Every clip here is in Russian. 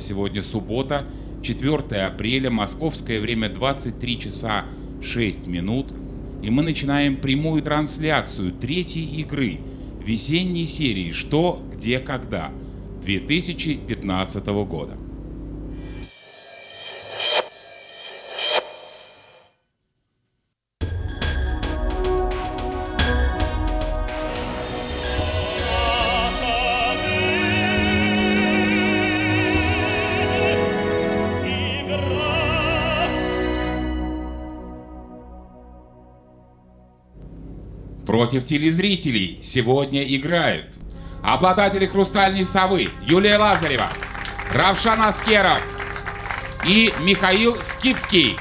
Сегодня суббота, 4 апреля, московское время 23 часа 6 минут. И мы начинаем прямую трансляцию третьей игры весенней серии «Что, где, когда» 2015 года. Против телезрителей сегодня играют обладатели «Хрустальной совы» Юлия Лазарева, Равшан Аскеров и Михаил Скипский.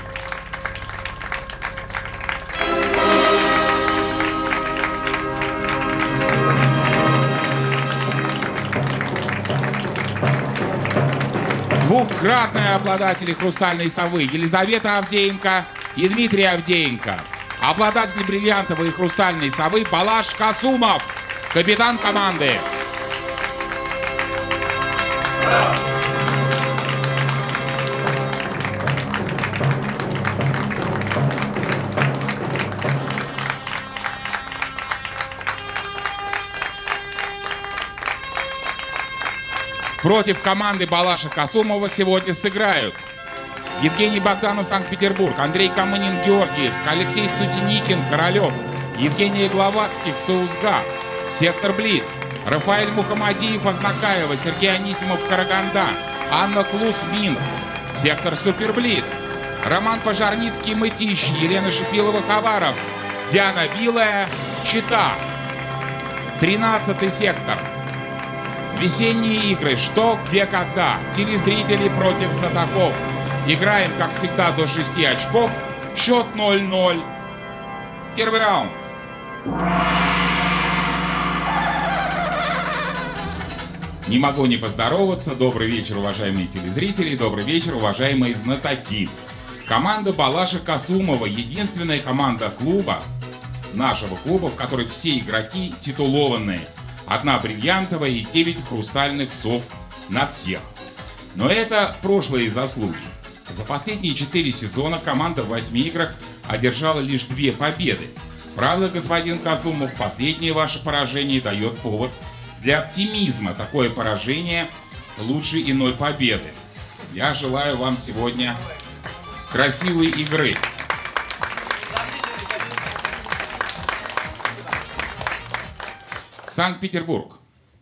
Двухкратные обладатели «Хрустальной совы» Елизавета Авдеенко и Дмитрий Авдеенко. Обладатель бриллиантовой и хрустальной совы Балаш Касумов, капитан команды. Против команды Балаша Касумова сегодня сыграют Евгений Богданов, Санкт-Петербург, Андрей Камынин, Георгиевск, Алексей Студеникин, Королев, Евгений Гловацкий, Саузга, Сектор Блиц, Рафаэль Мухамадиев, Азнакаева, Сергей Анисимов, Караганда, Анна Клус, Минск, Сектор Суперблиц, Роман Пожарницкий, Мытищ, Елена Шипилова, Хабаровск, Диана Билая, Чита, 13-й сектор. Весенние игры «Что, где, когда», телезрители против знатоков. Играем, как всегда, до 6 очков. Счет 0-0. Первый раунд. Не могу не поздороваться. Добрый вечер, уважаемые телезрители. Добрый вечер, уважаемые знатоки. Команда Балаша Касумова — единственная команда клуба, нашего клуба, в которой все игроки титулованные. 1 бриллиантовая и 9 хрустальных сов на всех. Но это прошлые заслуги. За последние 4 сезона команда в 8 играх одержала лишь 2 победы. Правда, господин Касумов, последнее ваше поражение дает повод для оптимизма. Такое поражение лучше иной победы. Я желаю вам сегодня красивой игры. Санкт-Петербург.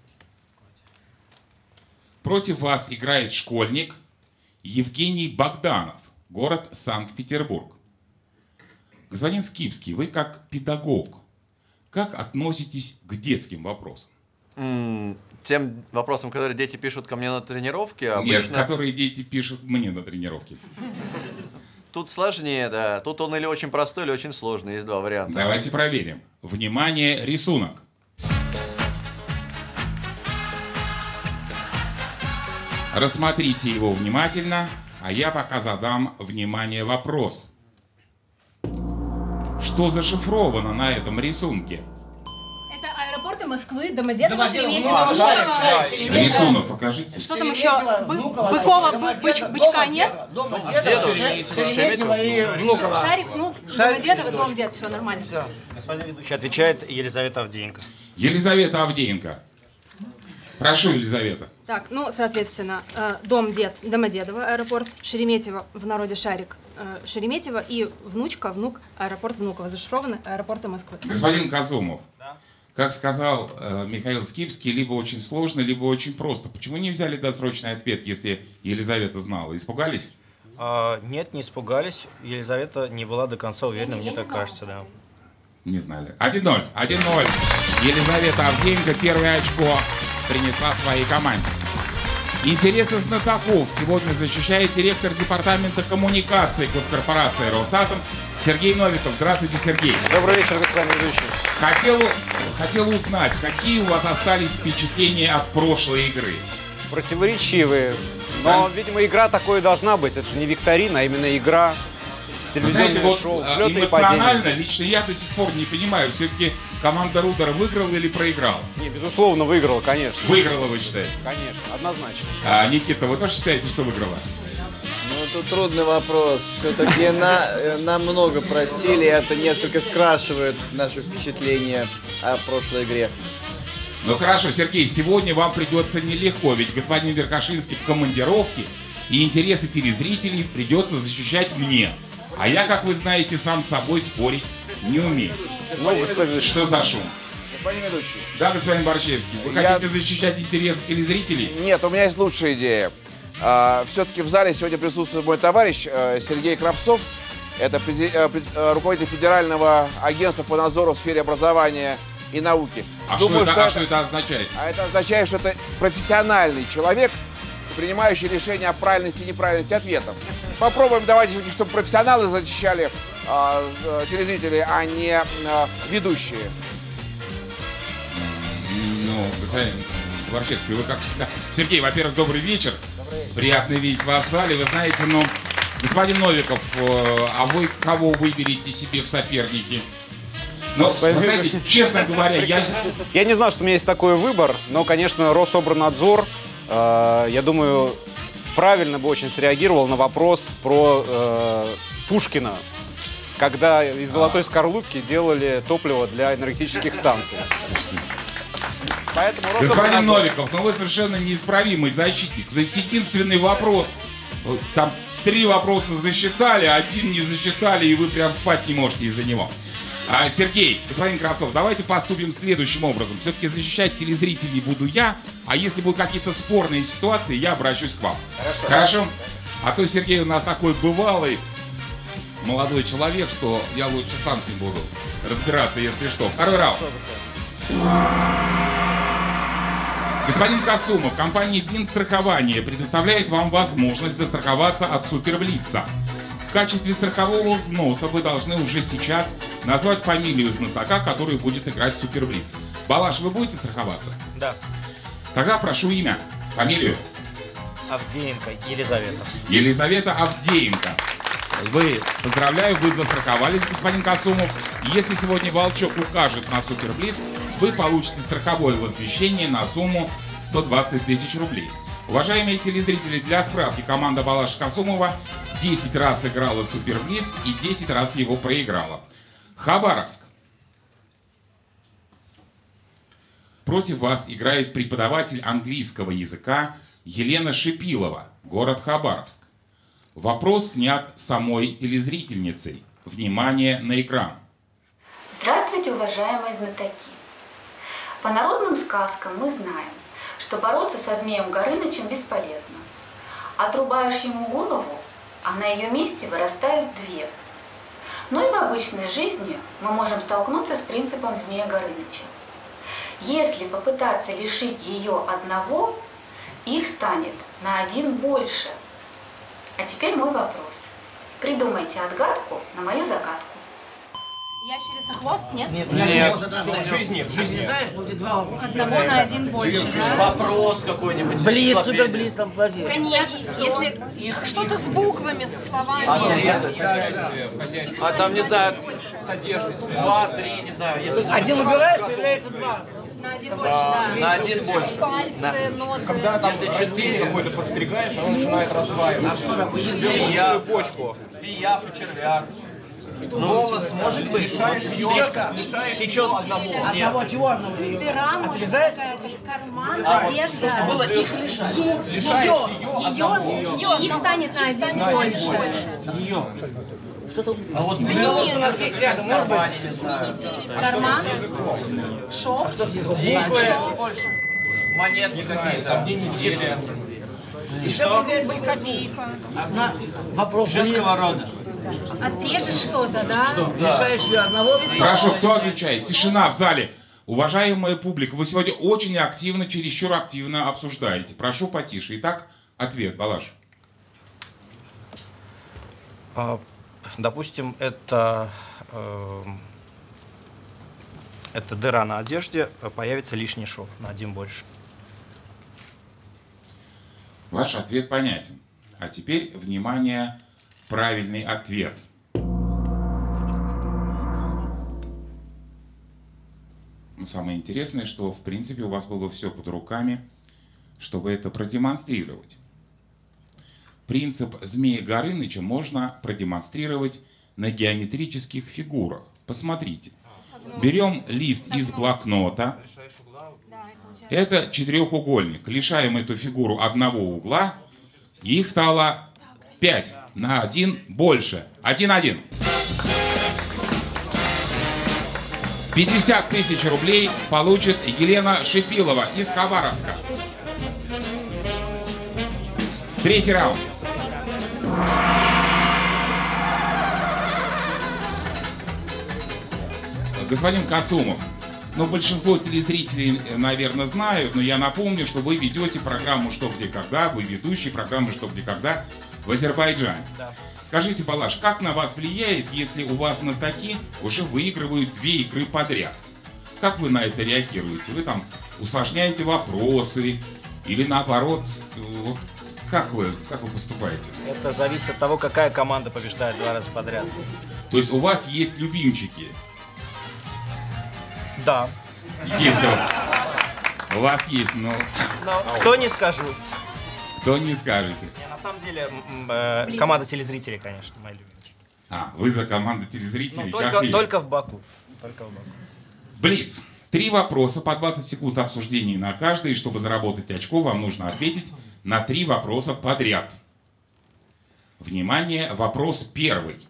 Против вас играет школьник Евгений Богданов, город Санкт-Петербург. Господин Скипский, вы как педагог, как относитесь к детским вопросам? Тем вопросам, которые дети пишут ко мне на тренировке, обычно... Нет, которые дети пишут мне на тренировке. Тут сложнее, да. Тут он или очень простой, или очень сложный. Есть 2 варианта. Давайте проверим. Внимание, рисунок. Рассмотрите его внимательно, а я пока задам, внимание, вопрос. Что зашифровано на этом рисунке? Это аэропорты Москвы, Домодедово, Шереметьево. Рисунок покажите. Что там еще? Быкова, бычка нет? Шереметьево и Внуково. Шарик, Внук, Домодедово, Домдед, все нормально. Господин ведущий, отвечает Елизавета Авдеенко. Елизавета Авдеенко. Прошу, Елизавета. Так, ну, соответственно, Домдед, Домодедово, аэропорт, Шереметьево, в народе Шарик, Шереметьево, и внучка, внук, аэропорт Внуково. Зашифрованы аэропорты Москвы. Господин Касумов, Да? как сказал Михаил Скипский, либо очень сложно, либо очень просто. Почему не взяли досрочный ответ, если Елизавета знала? Испугались? Нет, не испугались. Елизавета не была до конца уверена, мне так кажется, да. Не знали. 1-0. 1-0. Елизавета Авдеенко первое очко принесла своей команде. Интересы знатоков сегодня защищает директор департамента коммуникации госкорпорации «Росатом» Сергей Новиков. Здравствуйте, Сергей. Добрый вечер, господин ведущий. Хотел узнать, какие у вас остались впечатления от прошлой игры? Противоречивые. Но, видимо, игра такой должна быть. Это же не викторина, а именно игра. телевизионное Знаете, вот шоу, взлеты и эмоционально, падения. лично я до сих пор не понимаю, все-таки команда Рудера выиграла или проиграла? Не, безусловно, выиграл, конечно. Выиграла, вы считаете? Конечно, однозначно. А, Никита, вы тоже считаете, что выиграла? Ну, тут трудный вопрос. Все-таки нам много простили, и это несколько скрашивает наше впечатление о прошлой игре. Ну хорошо, Сергей, сегодня вам придется нелегко, ведь господин Верхошинский в командировке, и интересы телезрителей придется защищать мне. А я, как вы знаете, сам с собой спорить не умею. Ну, господин, Что за шум? господин ведущий. Да, господин Борщевский, вы хотите защищать интересы телезрителей? Нет, у меня есть лучшая идея. Все-таки в зале сегодня присутствует мой товарищ Сергей Кравцов. Это руководитель Федерального агентства по надзору в сфере образования и науки. Думаю, что это означает? А это означает, что это профессиональный человек, принимающий решение о правильности и неправильности ответов. Попробуем, давайте, чтобы профессионалы защищали телезрителей, а не ведущие. Ну, господин Борщевский, вы как всегда... Сергей, во-первых, добрый вечер. Приятно видеть вас в зале. Вы знаете, ну, господин Новиков, а вы кого выберете себе в соперники? Ну, вы знаете, честно говоря, Я не знал, что у меня есть такой выбор, но, конечно, Рособорнадзор, я думаю, правильно бы очень среагировал на вопрос про Пушкина, когда из золотой скорлупки делали топливо для энергетических станций. Поэтому господин Новиков, ну вы совершенно неисправимый защитник. То есть единственный вопрос, там 3 вопроса засчитали, 1 не засчитали, и вы прям спать не можете из-за него. Сергей, господин Кравцов, давайте поступим следующим образом. Все-таки защищать телезрителей буду я, а если будут какие-то спорные ситуации, я обращусь к вам. Хорошо? А то Сергей у нас такой бывалый молодой человек, что я лучше сам с ним буду разбираться, если что. Второй раунд. Господин Касумов, компания Бинстрахование предоставляет вам возможность застраховаться от Суперблица. В качестве страхового взноса вы должны уже сейчас назвать фамилию знатока, который будет играть в Суперблиц. Балаш, вы будете страховаться? Да. Тогда прошу имя, фамилию. Авдеенко Елизавета. Елизавета Авдеенко. Поздравляю, вы застраховались, господин Касумов. Если сегодня Волчок укажет на Суперблиц, вы получите страховое возмещение на сумму 120 тысяч рублей. Уважаемые телезрители, для справки, команда Балаша Касумова 10 раз играла Суперблиц и 10 раз его проиграла. Хабаровск. Против вас играет преподаватель английского языка Елена Шипилова, город Хабаровск. Вопрос снят самой телезрительницей. Внимание на экран. Здравствуйте, уважаемые знатоки! По народным сказкам мы знаем, что бороться со Змеем Горынычем бесполезно. Отрубаешь ему голову, а на ее месте вырастают 2. Но и в обычной жизни мы можем столкнуться с принципом Змея Горыныча. Если попытаться лишить ее одного, их станет на 1 больше. А теперь мой вопрос. Придумайте отгадку на мою загадку. Ящерица хвост, нет? Нет. В жизни. Одного на 1 больше, да? Вопрос какой-нибудь. Блиц, суперблиц, там, подожди. Конец, если что-то с буквами, со словами. А там, не знаю, 2, 3, не знаю. Если 1 убираешь, появляется 2. На 1 больше, да. на 1 больше. Пальцы, ноты. Когда там частей какой-то подстригаешь, он начинает раздваиваться. Пиявка, червяк. Голос может быть. Сечет одного. Чего одного? Дыра, может, какая-то, карман, одежда. Было их лишать. Ее, их станет на 1 больше. Что-то... А вот у нас есть рядом, может быть? не знаю. Карман, шов, Монетки какие-то. И что? копейка. Вопрос женского рода. Отрежешь что-то, да? Лишаешь ее одного. Хорошо, кто отвечает? Тишина в зале. Уважаемая публика, вы сегодня очень активно, чересчур активно обсуждаете. Прошу потише. Итак, ответ, Балаш. Допустим, это дыра на одежде, появится лишний шов на 1 больше. Ваш ответ понятен. А теперь, внимание, правильный ответ. самое интересное, что в принципе у вас было все под руками, чтобы это продемонстрировать. Принцип Змея Горыныча можно продемонстрировать на геометрических фигурах. Посмотрите. Берем лист из блокнота. Это четырехугольник. Лишаем эту фигуру одного угла. И их стало 5 на 1 больше. 1-1. 50 тысяч рублей получит Елена Шипилова из Хабаровска. Третий раунд. Господин Касумов, ну, большинство телезрителей, наверное, знают, но я напомню, что вы ведете программу «Что, где, когда», вы ведущий программы «Что, где, когда» в Азербайджане. Да. Скажите, Балаш, как на вас влияет, если у вас знатоки уже выигрывают 2 игры подряд? Как вы на это реагируете? Вы там усложняете вопросы или наоборот, вот как вы поступаете? Это зависит от того, какая команда побеждает 2 раза подряд. То есть у вас есть любимчики? Да. Если у вас есть, но... Кто не скажу. Кто не скажете? На самом деле, команда телезрителей, конечно, мои любимчики. А, вы за команду телезрителей? Ну, только в Баку. Только в Баку. Блиц. 3 вопроса по 20 секунд обсуждений на каждый. И чтобы заработать очко, вам нужно ответить на 3 вопроса подряд. Внимание, вопрос первый.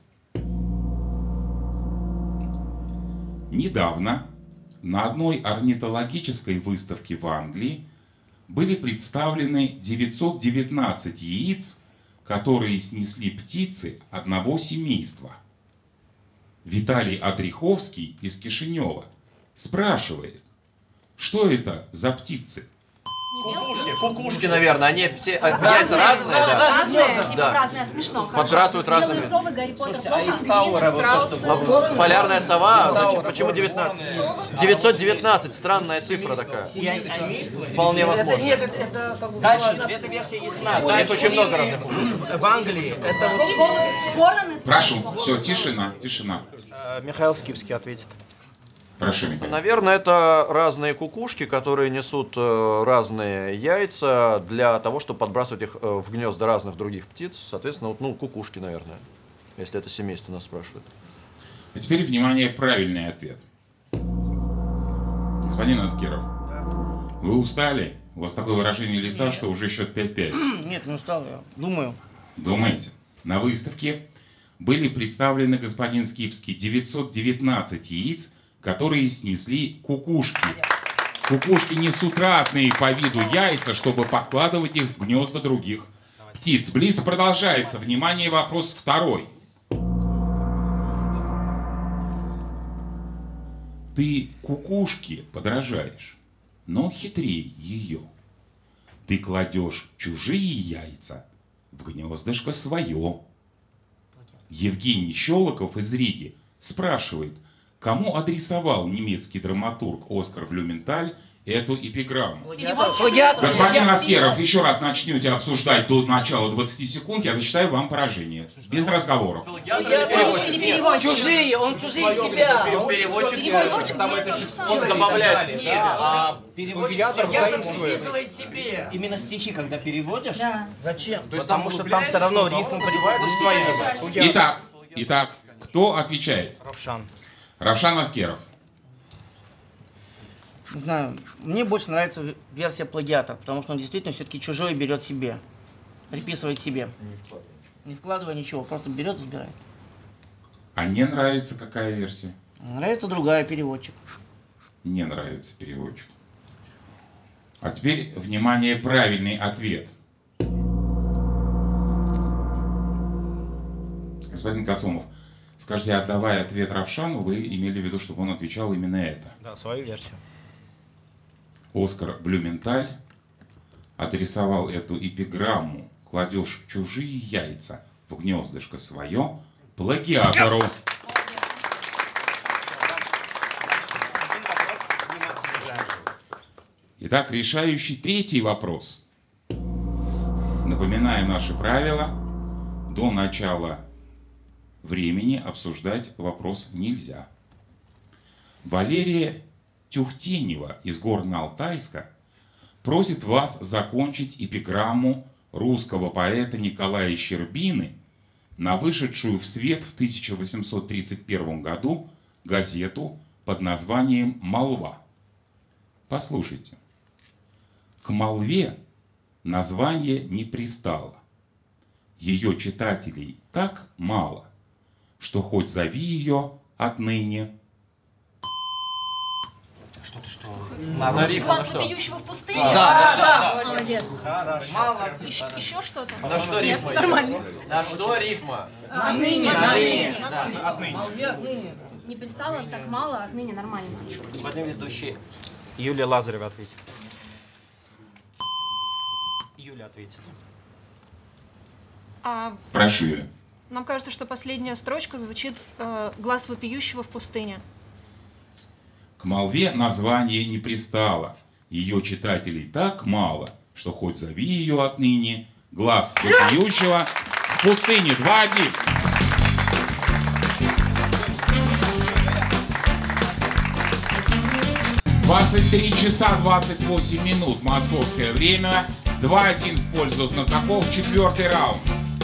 Недавно на одной орнитологической выставке в Англии были представлены 919 яиц, которые снесли птицы одного семейства. Виталий Адриховский из Кишинева спрашивает, что это за птицы? Кукушки, наверное, они все яйца разные, да? Разные, типа Да. разные, смешно. Подбрасывают разными. Белые совы, Гарри Поттер, Слушайте, а из Локонс, Тауэра Гвинет, вот то, страусы. Полярная сова, почему 19? 919, странная цифра такая. Вполне возможно. Дальше, эта версия ясна. Их очень много разных кукушек. В Англии это вот... Вороны. Прошу, все, тишина, тишина. Михаил Скипский ответит. Прошу, Михаил. Наверное, это разные кукушки, которые несут разные яйца для того, чтобы подбрасывать их в гнезда разных других птиц. Соответственно, вот, ну, кукушки, наверное, если это семейство нас спрашивает. А теперь, внимание, правильный ответ. Господин Аскеров, вы устали? У вас такое выражение лица, что уже счет 5-5. Нет, не устал, я думаю. Думаете? На выставке были представлены, господин Скипский, 919 яиц, которые снесли кукушки. Кукушки несут разные по виду яйца, чтобы подкладывать их в гнезда других птиц. Блиц продолжается. Внимание, вопрос второй. Ты кукушке подражаешь, но хитрее ее. Ты кладешь чужие яйца в гнездышко свое. Евгений Щелоков из Риги спрашивает, кому адресовал немецкий драматург Оскар Блюменталь эту эпиграмму? Господин Аскеров, еще раз начнете обсуждать до начала 20 секунд, я зачитаю вам поражение. Без разговоров. Чужие, он чужие себя. Он добавляет. Переводчик Приписывает себе. именно стихи, когда переводишь, Зачем? потому что там все равно рифм свои. Итак, кто отвечает? Равшан. Равшан Аскеров. Не знаю, мне больше нравится версия плагиата, потому что он действительно все-таки чужое берет себе, приписывает себе. Не вкладывая ничего, просто берет и забирает. А не нравится какая версия? Нравится другая, переводчик. Не нравится переводчик. А теперь, внимание, правильный ответ. Господин Касумов, скажите, отдавая ответ Равшану, вы имели в виду, чтобы он отвечал именно это? Да, свою версию. Оскар Блюменталь адресовал эту эпиграмму «Кладешь чужие яйца в гнездышко свое» плагиатору. Итак, решающий третий вопрос. Напоминаем наши правила. До начала времени обсуждать вопрос нельзя. Валерия Тюхтенева из Горно-Алтайска просит вас закончить эпиграмму русского поэта Николая Щербины на вышедшую в свет в 1831 году газету под названием «Молва». Послушайте. К молве название не пристало. Ее читателей так мало, что хоть зови ее отныне. На рифму на Глаз что? вопиющего в пустыне? Да. Молодец. Мало. Еще что-то? На что Нет, рифма? нормально. На что рифма? Отныне. Отныне. Не пристало так мало, отныне нормально. Господин ведущий, Юлия Лазарева ответит. Юля ответит. Прошу, Юля. Нам кажется, что последняя строчка звучит «глаз вопиющего в пустыне». К молве название не пристало. Ее читателей так мало, что хоть зови ее отныне глаз вопиющего в пустыне. 2-1. «23 часа 28 минут» московское время. 2-1 в пользу знатоков. 4-й раунд.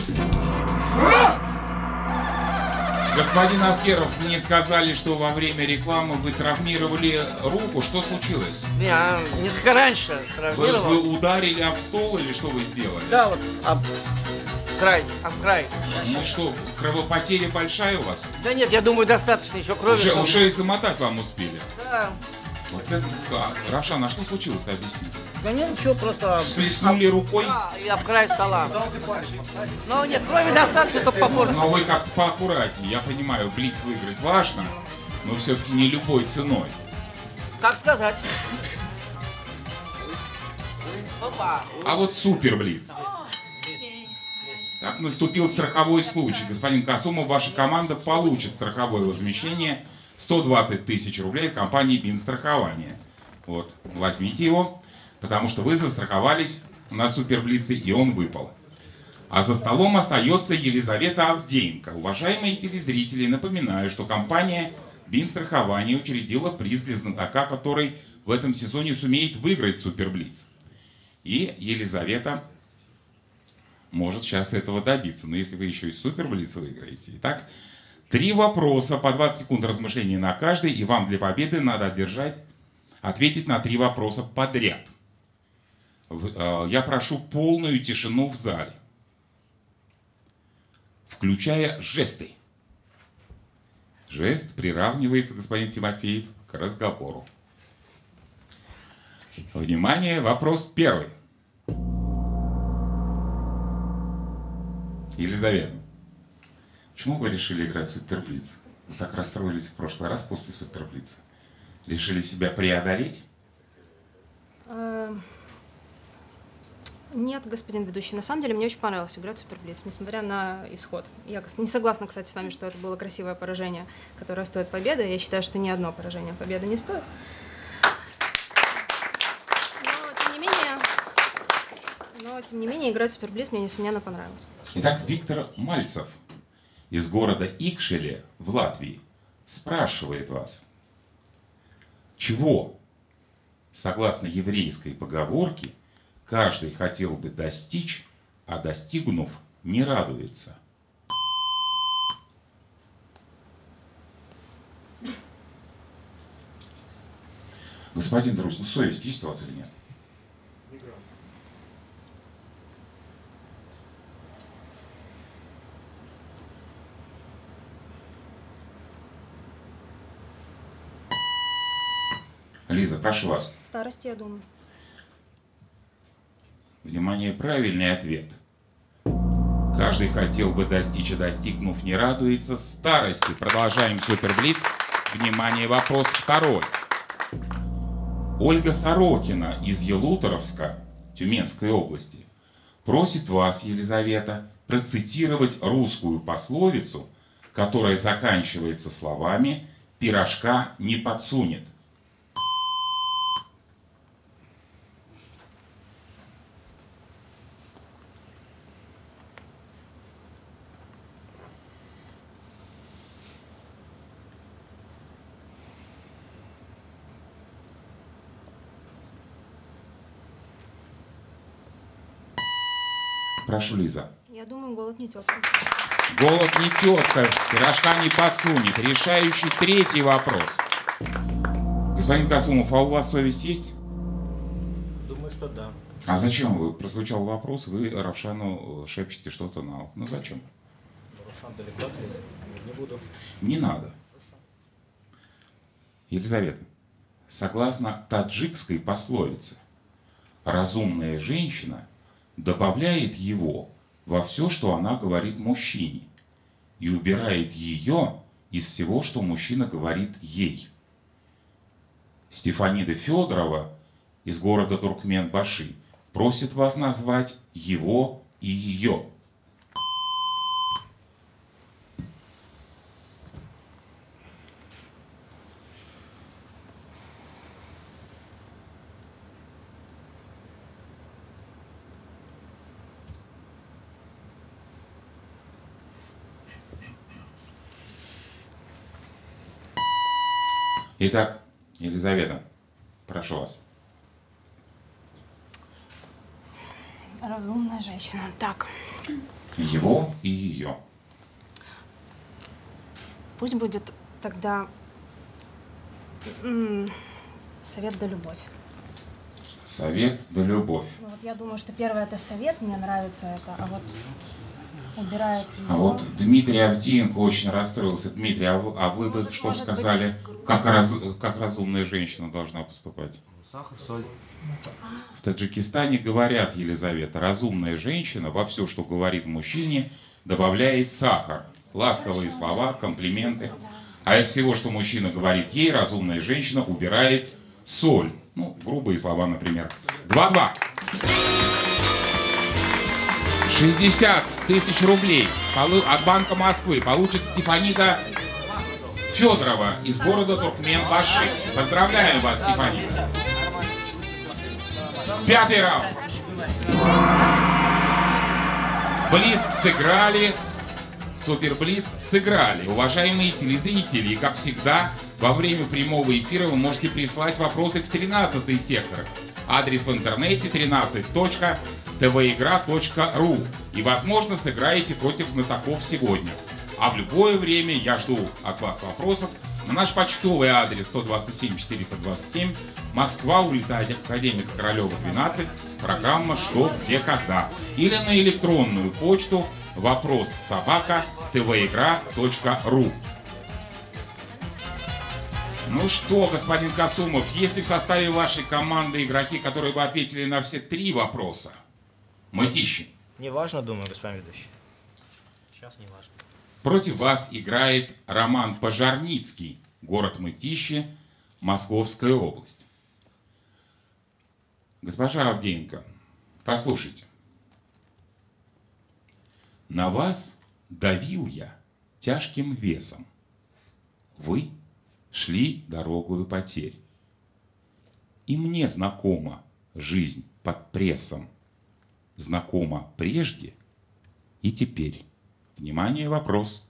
Господин Аскеров, мне сказали, что во время рекламы вы травмировали руку. Что случилось? Я несколько раньше Вы травмировал. ударили об стол или что вы сделали? Да, вот об край. Ну что, кровопотеря большая у вас? Да нет, я думаю, достаточно еще крови. Уже и замотать вам успели. Да. Вот это, Равшан, а что случилось, объясни? Да нет, ничего, просто... Всплеснули рукой? Да, и об край стола. Но нет, крови достаточно, чтобы попортить. Но вы как-то поаккуратнее. Я понимаю, блиц выиграть важно, но все-таки не любой ценой. Как сказать? Опа. А вот супер блиц. Так наступил страховой случай. Господин Касумов, ваша команда получит страховое возмещение 120 тысяч рублей от компании Бинстрахование. Вот, возьмите его, потому что вы застраховались на суперблице, и он выпал. А за столом остается Елизавета Авдеенко. Уважаемые телезрители, напоминаю, что компания Бинстрахование учредила приз для знатока, который в этом сезоне сумеет выиграть суперблиц. И Елизавета может сейчас этого добиться, но если вы еще и суперблиц выиграете. Итак, 3 вопроса, по 20 секунд размышлений на каждый, и вам для победы надо ответить на 3 вопроса подряд. Я прошу полную тишину в зале, включая жесты. Жест приравнивается, господин Тимофеев, к разговору. Внимание, вопрос первый. Елизавета, почему вы решили играть в суперблиц? Вы так расстроились в прошлый раз после суперблица. Решили себя преодолеть? Нет, господин ведущий. На самом деле мне очень понравилось играть в суперблиц, несмотря на исход. Я не согласна, кстати, с вами, что это было красивое поражение, которое стоит победы. Я считаю, что ни одно поражение победы не стоит. Но, тем не менее, играть в суперблиц мне, несомненно, понравилось. Итак, Виктор Мальцев из города Икшеле в Латвии спрашивает вас, чего, согласно еврейской поговорке, каждый хотел бы достичь, а достигнув, не радуется. Господин Друз, ну совесть есть у вас или нет? Лиза, прошу вас. Старости, я думаю. Внимание, правильный ответ. Каждый хотел бы достичь, а достигнув, не радуется старости. Продолжаем суперблиц. Внимание, вопрос второй. Ольга Сорокина из Елуторовска, Тюменской области, просит вас, Елизавета, процитировать русскую пословицу, которая заканчивается словами «пирожка не подсунет». Прошу, Лиза. Я думаю, голод не тетка. Голод не тетка, пирожка не подсунет. Решающий третий вопрос. Господин Касумов, а у вас совесть есть? Думаю, что да. А зачем вы? Прозвучал вопрос, вы Равшану шепчете что-то на ухо. Ну зачем? Равшан далеко отлез. Не буду. Не надо. Елизавета, согласно таджикской пословице, разумная женщина добавляет его во все, что она говорит мужчине, и убирает ее из всего, что мужчина говорит ей. Стефанида Федорова из города Туркменбаши просит вас назвать его и ее. Итак, Елизавета, прошу вас. Разумная женщина. Так. Его и ее. Пусть будет тогда совет да любовь. Совет да любовь. Ну, вот я думаю, что первое это совет, мне нравится это, а вот убирает его. А вот Дмитрий Авдеенко очень расстроился. Дмитрий, а вы бы что сказали, как разумная женщина должна поступать? Сахар, соль. В Таджикистане говорят, Елизавета, разумная женщина во все, что говорит мужчине, добавляет сахар. Ласковые слова, комплименты. А из всего, что мужчина говорит ей, разумная женщина убирает соль. Ну, грубые слова, например. 2-2. 60 тысяч рублей от Банка Москвы получит Стефанида Федорова из города Туркменбаши. Поздравляем вас, Стефанида. Пятый раунд. Блиц сыграли. Суперблиц сыграли. Уважаемые телезрители, и как всегда, во время прямого эфира вы можете прислать вопросы в 13-й сектор. Адрес в интернете 13.tvigra.ru. И, возможно, сыграете против знатоков сегодня. А в любое время я жду от вас вопросов на наш почтовый адрес 127-427, Москва, улица Академика Королева, 12, программа «Что, где, когда». Или на электронную почту вопрос@tvigra.ru. Ну что, господин Касумов, есть ли в составе вашей команды игроки, которые бы ответили на все 3 вопроса? Мытищи. Не важно, думаю, господин ведущий. Сейчас не важно. Против вас играет Роман Пожарницкий, город Мытищи, Московская область. Госпожа Авдеенко, послушайте. На вас давил я тяжким весом. Вы шли дорогою потерь. И мне знакома жизнь под прессом. Знакома прежде и теперь. Внимание, вопрос.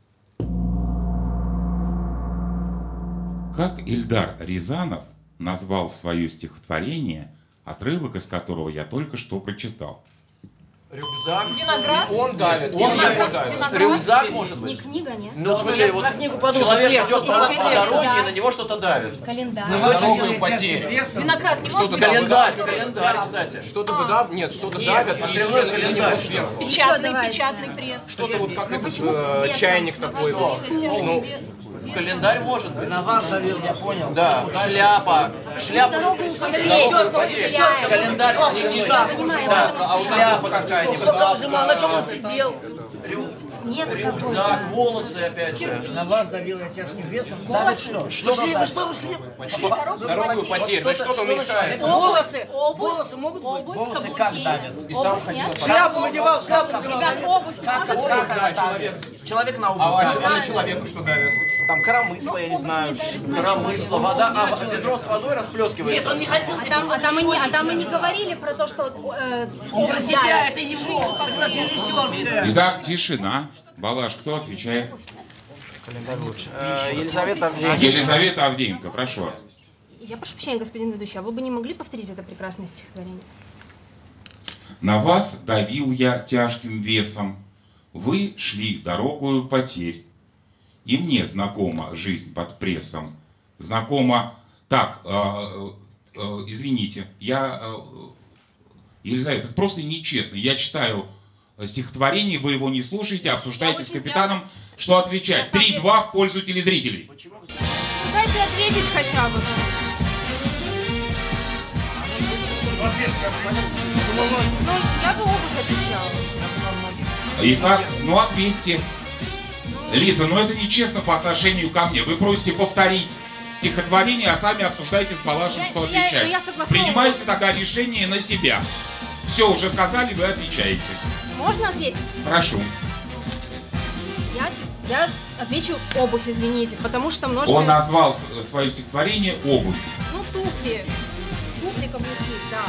Как Ильдар Рязанов назвал свое стихотворение, отрывок из которого я только что прочитал? Рюкзак. Виноград. Он давит. Виноград. Рюкзак, может быть? Не книга, нет? Ну, в смысле, вот человек идет по дороге, и на него что-то давит. Календарь. Дорогу потерь. Виноград не может быть. Календарь, кстати. Что-то давит, нет, что-то давит, и отрывной календарь. сверху. Печатный пресс. Что-то вот как этот чайник такой вот. Ну, Календарь может быть. На вас давил, я понял. Да, шляпа. Шляпа. Календарь. Да, а шляпа какая-нибудь. На чем он сидел? Снег Рюкзак, волосы опять же. На вас давил я тяжким весом. Волосы. Что вы шли? дорогу потерь, значит, что-то мешает. Волосы могут быть? Волосы как давят? И сам ходил. Шляпу надевал, шляпу надевал. Ребят, обувь. Да, человек. Человек на А на человеку что давит? Там коромысло, я не знаю. Коромысло, вода, а ведро с водой расплескивается. Нет, он не хотел. А там и не говорили про то, что... Он про себя, это его. Итак, тишина. Балаш, кто отвечает? Календарь лучше. Елизавета Авдеенко. Елизавета Авдеенко, прошу вас. Я прошу прощения, господин ведущий, а вы бы не могли повторить это прекрасное стихотворение? На вас давил я тяжким весом, вы шли дорогою потерь. И мне знакома жизнь под прессом. Знакома... Так, извините, Елизавета, это просто нечестно. Я читаю стихотворение, вы его не слушаете, обсуждаете с капитаном, что отвечать. 3-2 в пользу телезрителей. Дайте ответить хотя бы. Ну, я бы обувь отвечала. Итак, ну ответьте. Лиза, ну это нечестно по отношению ко мне. Вы просите повторить стихотворение, а сами обсуждаете с Балашем, что отвечать. Принимайте тогда решение на себя. Все, уже сказали, вы отвечаете. Можно ответить? Прошу. Я отвечу обувь, извините, потому что множество... Он назвал свое стихотворение «Обувь». Ну, туфли. Туфли, каблуки, да.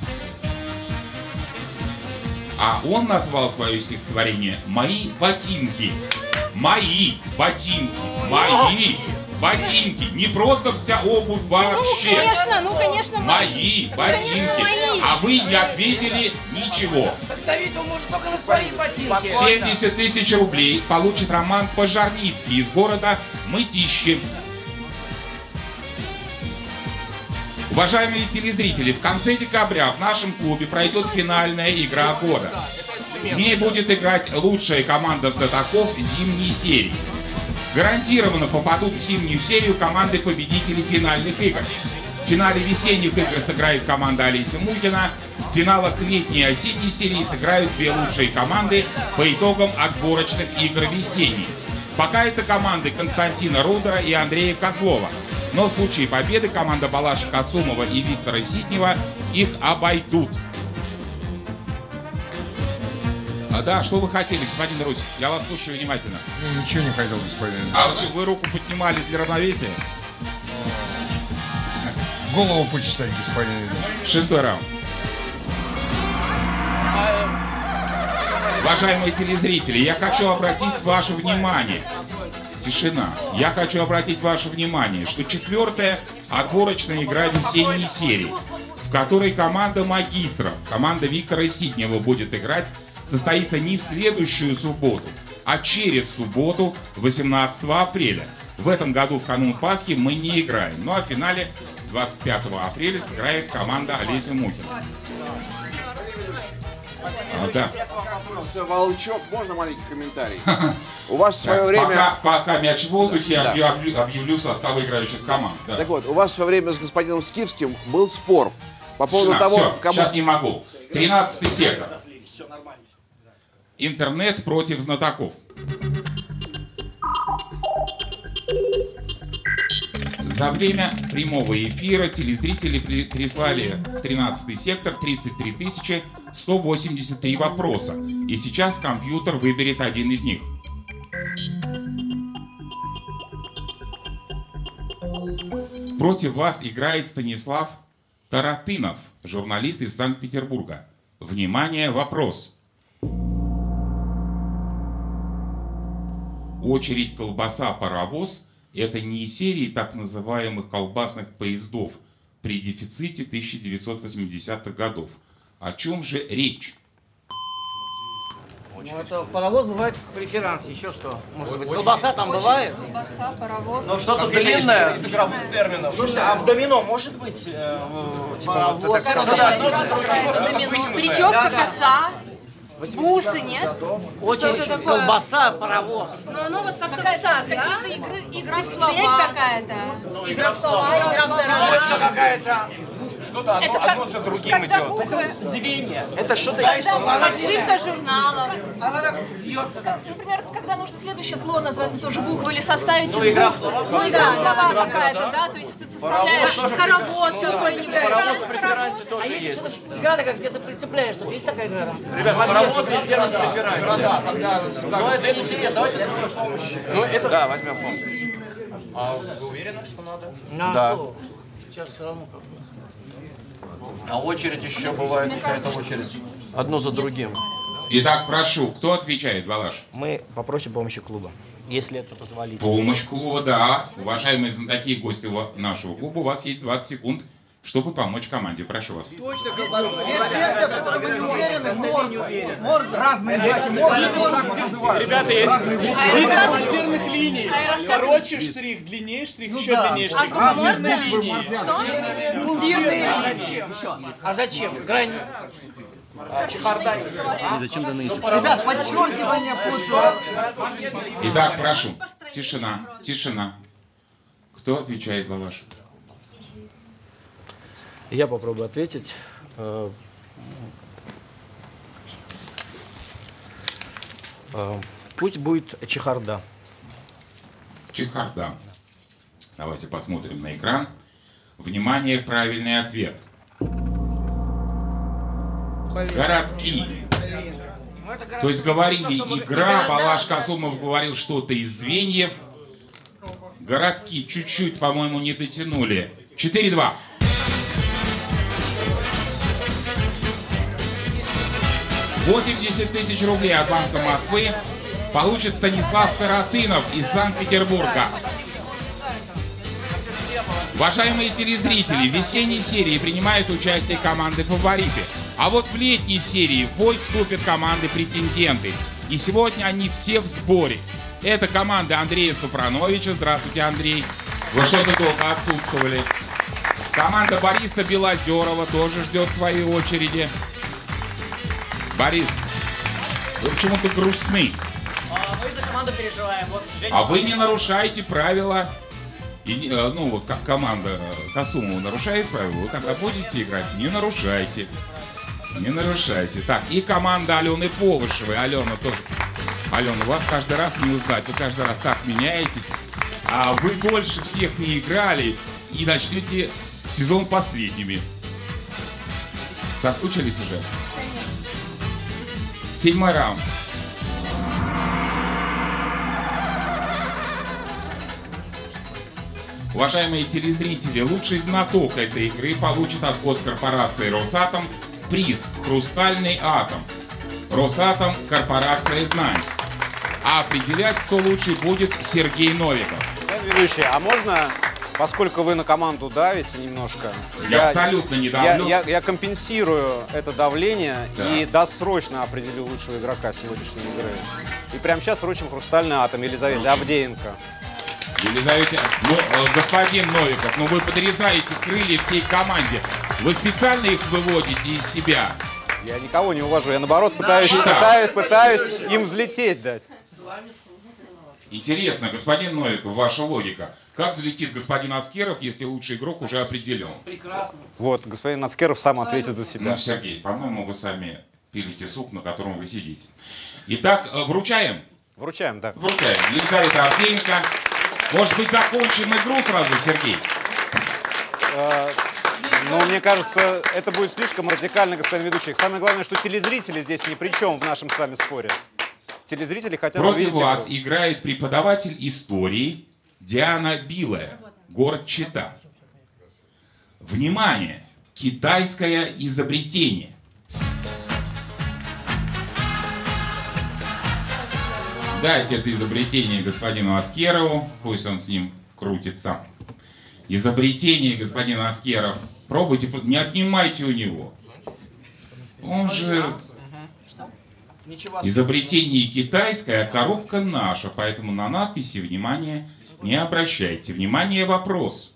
А он назвал свое стихотворение «Мои ботинки». Мои ботинки. Мои ботинки. Не просто вся обувь вообще. Ну, конечно, мои ботинки. А вы не ответили ничего. Тогда ведь он может только на свои ботинки. 70 тысяч рублей получит Роман Пожарницкий из города Мытищи. Уважаемые телезрители, в конце декабря в нашем клубе пройдет финальная игра года. В ней будет играть лучшая команда знатоков зимней серии. Гарантированно попадут в зимнюю серию команды победителей финальных игр. В финале весенних игр сыграет команда Олеся Мухина. В финалах летней и осенней серии сыграют две лучшие команды по итогам отборочных игр весенней. Пока это команды Константина Рудера и Андрея Козлова. Но в случае победы команда Балаша Касумова и Виктора Ситнева их обойдут. Да, что вы хотели, господин Русь? Я вас слушаю внимательно. Я ничего не хотел, господин. А вы руку поднимали для равновесия? Голову почесать, господин. 6-й раунд. Уважаемые телезрители, я хочу обратить ваше внимание. Тишина. Я хочу обратить ваше внимание, что 4-я отборочная игра весенней серии, в которой команда магистров, команда Виктора Ситнева будет играть, состоится не в следующую субботу, а через субботу, 18 апреля. В этом году в канун Пасхи мы не играем. Ну а в финале 25 апреля сыграет команда Олеся Мухина. Да. Волчок, можно маленький комментарий? У вас в свое время... Пока мяч в воздухе, я объявлю состав играющих команд. Да. Так вот, у вас в свое время с господином Скифским был спор по поводу того, все, кому... Сейчас не могу. 13-й сектор. Интернет против знатоков. За время прямого эфира телезрители прислали в 13-й сектор 33 183 вопроса. И сейчас компьютер выберет один из них. Против вас играет Станислав Таратынов, журналист из Санкт-Петербурга. Внимание, вопрос. Очередь колбаса-паровоз — это не из серии так называемых колбасных поездов при дефиците 1980-х годов. О чем же речь? Ну, это паровоз бывает в преферансе, еще что? Может быть, колбаса там бывает? Колбаса, паровоз. Ну, что-то длинное из игровых терминов. Слушайте, а в домино может быть Прическа, коса, бусы, нет? Очень колбаса, паровоз. Ну вот как-то так, да? Игра в слова. Какая-то. Игра в слова, игра в точка дорогу. какая-то. Что-то одно за другим идет. Звенья. Это что-то есть. Подшивка журналов. Например, когда нужно следующее слово назвать, тоже буквы или составить Ну, из игра в букв. слова. Ну, игра в слова какая-то, да? То есть ты составляешь... Хоровод какой-нибудь. Паровоз в преферансе тоже есть. Игра такая, где ты прицепляешь, что есть такая игра? Ребят, паровоз есть термин преферансе. Но это интересно. Давайте ну, это... Да, возьмем помню. А вы уверены, что надо? Да. Сейчас все равно как бы. А очередь еще бывает, какая-то очередь. Одно за другим. Итак, прошу, кто отвечает, Балаш? Мы попросим помощи клуба, если это позволительно. Помощь клуба, да. Уважаемые знатоки и гости нашего клуба, у вас есть 20 секунд чтобы помочь команде. Прошу вас. Есть версия, в которой вы не уверены, Морзе. Ребята, есть атмосферных линий. Короче штрих, длиннее штрих, еще длиннее штрих. Атмосферные линии. Что? А зачем? Грань. Чехарда есть. Зачем даны эти? Ребят, подчеркивание фото. Итак, прошу. Тишина, тишина. Кто отвечает, Балаш? Я попробую ответить. Пусть будет чехарда. Чехарда. Давайте посмотрим на экран. Внимание, правильный ответ. Городки. То есть говорили игра, Балаш Касумов говорил что-то из звеньев. Городки чуть-чуть, по-моему, не дотянули. 4-2. $80 тысяч рублей от Банка Москвы получит Станислав Таратынов из Санкт-Петербурга. Уважаемые телезрители, в весенней серии принимают участие команды «Фавориты». А вот в летней серии в бой вступят команды «Претенденты». И сегодня они все в сборе. Это команда Андрея Супрановича. Здравствуйте, Андрей. Вы что-то долго отсутствовали. Команда Бориса Белозерова тоже ждет своей очереди. Борис, вы почему-то грустны. Мы за команду переживаем. Вот, а вы не нарушаете правила. И, ну вот как команда Касумова нарушает правила, вы когда будете играть, не нарушайте. Не нарушайте. Так, и команда Алены Повышевой. Алена тоже. Алена, вас каждый раз не узнать. Вы каждый раз так меняетесь. А вы больше всех не играли и начнете сезон последними. Соскучились уже? 7-й раунд. Уважаемые телезрители, лучший знаток этой игры получит от госкорпорации «Росатом» приз «Хрустальный атом». «Росатом» — корпорация знаний. А определять, кто лучший, будет Сергей Новиков. Ведущий, а можно, поскольку вы на команду давите немножко, я абсолютно не давлю. Я компенсирую это давление, да, и досрочно определю лучшего игрока сегодняшней игры. И прямо сейчас вручим «Хрустальный атом» Елизавете Авдеенко. Елизавета, ну, господин Новиков, ну вы подрезаете крылья всей команде. Вы специально их выводите из себя? Я никого не увожу, я наоборот пытаюсь им взлететь дать. Интересно, господин Новиков, ваша логика. Как взлетит господин Аскеров, если лучший игрок уже определен? Прекрасно. Вот, господин Аскеров сам ответит за себя. Ну, Сергей, по-моему, вы сами пилите суп, на котором вы сидите. Итак, вручаем? Вручаем, да. Вручаем. Елизавета Авдеенко. Может быть, закончим игру сразу, Сергей? Ну, мне кажется, это будет слишком радикально, господин ведущий. Самое главное, что телезрители здесь ни при чем в нашем с вами споре. Телезрители хотят увидеть Против вас игру. играет преподаватель истории Диана Билая, город Чита. Внимание! Китайское изобретение. Дайте это изобретение господину Аскерову, пусть он с ним крутится. Изобретение господина Аскеров. Пробуйте, не отнимайте у него. Он же... Изобретение китайское, а коробка наша, поэтому на надписи внимание не обращайте. Внимание, вопрос.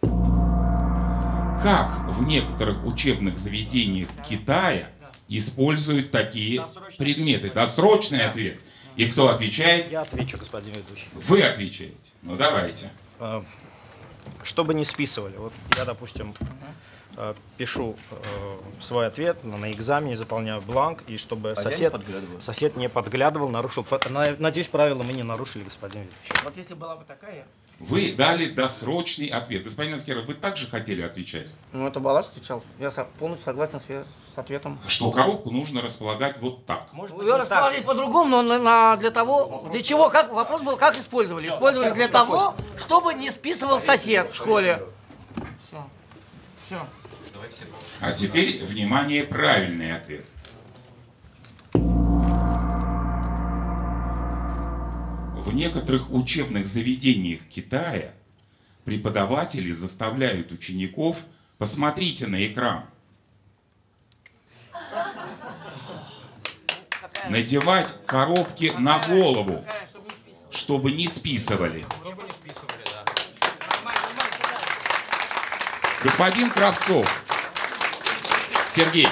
Как в некоторых учебных заведениях Китая используют такие предметы? Досрочный ответ. И кто отвечает? Я отвечу, господин ведущий. Вы отвечаете. Ну давайте. Чтобы не списывали. Вот я, допустим, пишу свой ответ на экзамене, заполняю бланк, и чтобы сосед не подглядывал, нарушил. Надеюсь, правила мы не нарушили, господин ведущий. Вот если была бы такая... Вы дали досрочный ответ. Господин Аскеров, вы также хотели отвечать? Ну, это Балаш отвечал. Я полностью согласен с ответом. Что коробку нужно располагать вот так. Ее расположить по-другому, но для того... Для чего? Как, вопрос был, как использовали? Использовали для того, чтобы не списывал сосед в школе. Все. Все. А теперь, внимание, правильный ответ. В некоторых учебных заведениях Китая преподаватели заставляют учеников Посмотрите на экран. Надевать коробки на голову, чтобы не списывали. Господин Кравцов, Сергей,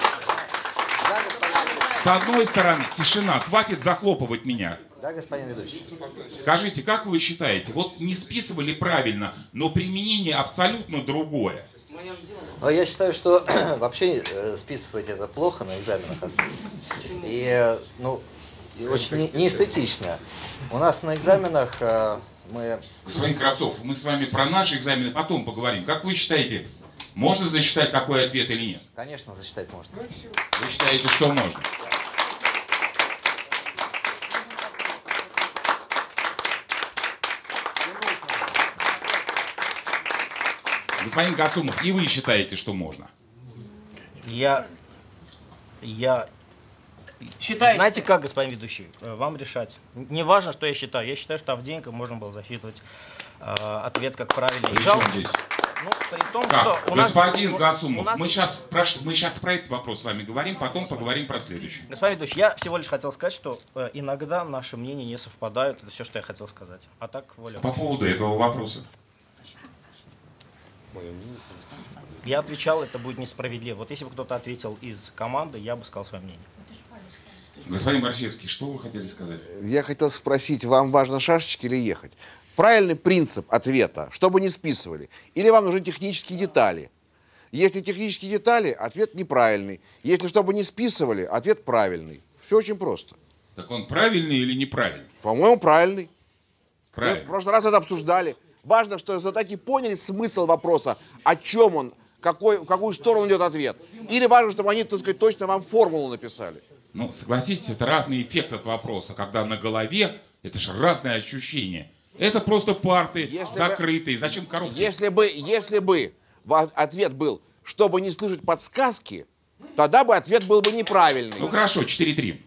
с одной стороны, тишина, хватит захлопывать меня. Да, господин ведущий. Скажите, как вы считаете, вот не списывали правильно, но применение абсолютно другое? Я считаю, что вообще списывать это плохо на экзаменах. И, и очень неэстетично. У нас на экзаменах мы... Господин Кравцов, мы с вами про наши экзамены потом поговорим. Как вы считаете, можно засчитать такой ответ или нет? Конечно, засчитать можно. Вы считаете, что можно? Господин Касумов, и вы считаете, что можно? Я Считаете? Знаете как, господин ведущий, вам решать. Не важно, что я считаю. Я считаю, что Авдеенко можно было засчитывать ответ как правильный. При чем здесь? Ну, при том, как? что у нас, Господин Касумов, у нас... мы сейчас про этот вопрос с вами говорим, потом поговорим про следующий. Господин ведущий, я всего лишь хотел сказать, что иногда наши мнения не совпадают. Это все, что я хотел сказать. А так, воля. По поводу этого вопроса. Я отвечал, это будет несправедливо. Вот если бы кто-то ответил из команды, я бы сказал свое мнение. Господин Борщевский, что вы хотели сказать? Я хотел спросить, вам важно шашечки или ехать? Правильный принцип ответа, чтобы не списывали. Или вам нужны технические детали? Если технические детали, ответ неправильный. Если чтобы не списывали, ответ правильный. Все очень просто. Так он правильный или неправильный? По-моему, правильный. Правильно. Мы в прошлый раз это обсуждали. Важно, что знатоки поняли смысл вопроса, о чем он, в какую сторону идет ответ. Или важно, чтобы они, так сказать, точно вам формулу написали. Ну, согласитесь, это разный эффект от вопроса. Когда на голове, это же разное ощущение. Это просто парты закрытые. Зачем коробки? Если бы ответ был, чтобы не слышать подсказки, тогда бы ответ был бы неправильный. Ну хорошо, 4-3.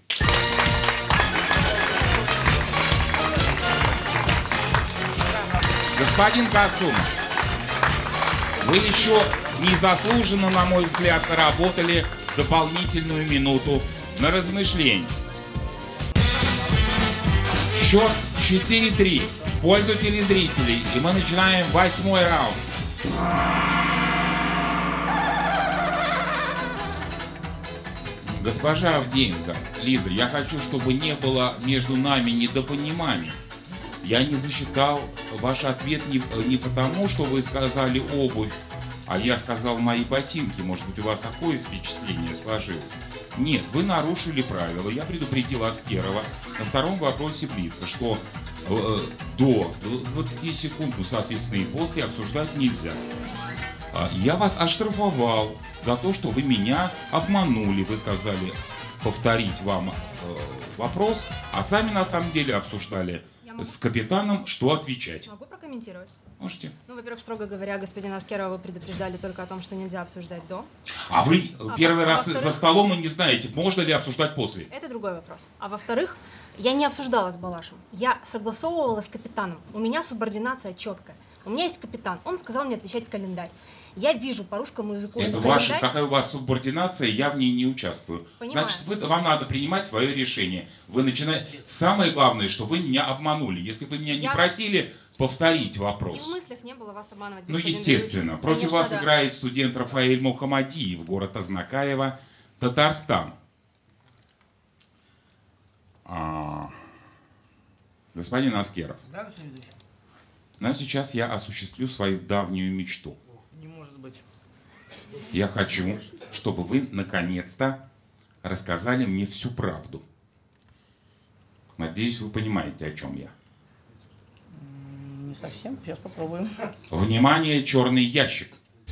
Господин Касум, вы еще незаслуженно, на мой взгляд, заработали дополнительную минуту на размышление. Счет 4-3 в пользу телезрителей. И мы начинаем 8-й раунд. Госпожа Авдеенко, Лиза, я хочу, чтобы не было между нами недопониманий. Я не засчитал ваш ответ не потому, что вы сказали обувь, а я сказал мои ботинки. Может быть, у вас такое впечатление сложилось? Нет, вы нарушили правила. Я предупредил Аскерова на втором вопросе Блица, что до 20 секунд, ну, соответственно, и после обсуждать нельзя. Я вас оштрафовал за то, что вы меня обманули. Вы сказали повторить вам вопрос, а сами на самом деле обсуждали с капитаном, что отвечать. Могу прокомментировать? Можете. Ну, во-первых, строго говоря, господина Аскерова вы предупреждали только о том, что нельзя обсуждать до. А вы первый раз за столом и не знаете, можно ли обсуждать после. Это другой вопрос. А во-вторых, я не обсуждала с Балашем. Я согласовывала с капитаном. У меня субординация четкая. У меня есть капитан. Он сказал мне отвечать в календарь. Я вижу по русскому языку, это ваша, какая у вас субординация, я в ней не участвую. Понимаю. Значит, вам надо принимать свое решение. Вы начинаете. Самое главное, что вы меня обманули. Если бы меня не просили повторить вопрос. И в мыслях не было вас обманывать. Ну, естественно. Ведущий. Против Конечно, вас да. играет студент Рафаэль Мухаммадиев, город Азнакаево, Татарстан. Господин Аскеров. Да, господин ведущий? Но сейчас я осуществлю свою давнюю мечту. Не может быть. Я хочу, чтобы вы наконец-то рассказали мне всю правду. Надеюсь, вы понимаете, о чем я. Не совсем. Сейчас попробуем. Внимание, черный ящик.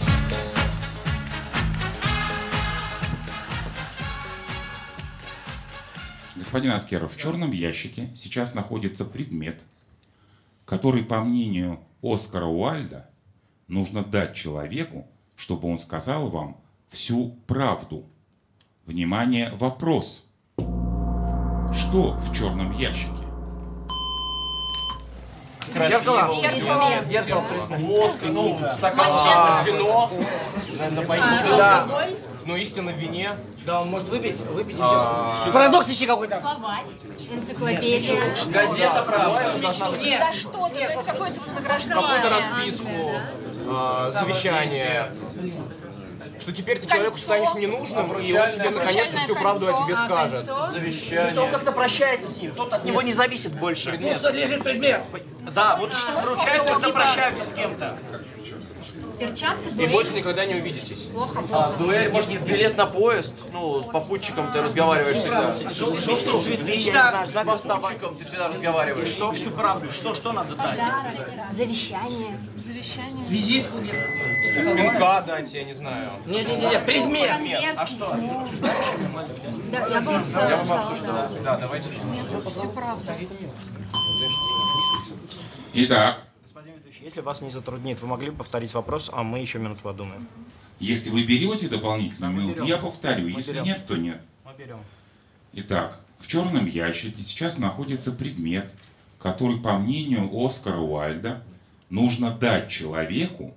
Господин Аскеров, в черном ящике сейчас находится предмет, который, по мнению Оскара Уальда, нужно дать человеку, чтобы он сказал вам всю правду. Внимание, вопрос. Что в черном ящике? Водка, ну, стакан, вино, напоить. Да. Ну, истина в вине. Да, он может выпить парадокс еще какой-то. Словарь, энциклопедия. Газета «Правда» должна быть. За что-то, то есть какое-то вознаграждение. Какую-то расписку, завещание. Что теперь ты человеку станешь ненужным, и он тебе наконец-то всю правду о тебе скажет. Слушай, что он как-то прощается с ним, тот от него не зависит больше. Тут лежит предмет. Да, вот что вручают, когда прощаются с кем-то. Перчатка, И больше никогда не увидитесь. Плохо, Дуэль, может, билет на поезд? Ну, с попутчиком ты разговариваешь всегда. Желтые цветы, я не знаю, знак С попутчиком ты всегда разговариваешь. Что всю правду, что надо дать? Завещание. Завещание. Визитку где-то. Пинка дать, я не знаю. Не-не-не, предмет. А что? Обсуждаешь? Да, я бы обсуждала. Да, давайте. Все правда. Итак, Если вас не затруднит, вы могли бы повторить вопрос, а мы еще минуту подумаем. если вы берете дополнительную Да, мы минуту, берем. я повторю. Мы Если берем. нет, то нет. Мы берем. Итак, в черном ящике сейчас находится предмет, который, по мнению Оскара Уайльда, нужно дать человеку,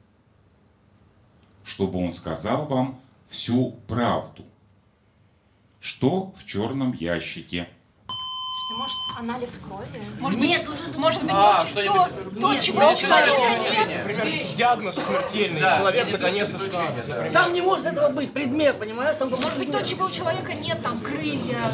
чтобы он сказал вам всю правду. Что в черном ящике? Слушайте, может, анализ крови? Может Нет, быть, может быть, что-нибудь. то, чего у человека нет. Например, диагноз смертельный, человек наконец-то скажет. Там не может этого быть, предмет, понимаешь? Там Может быть, то, чего у человека нет, там крылья,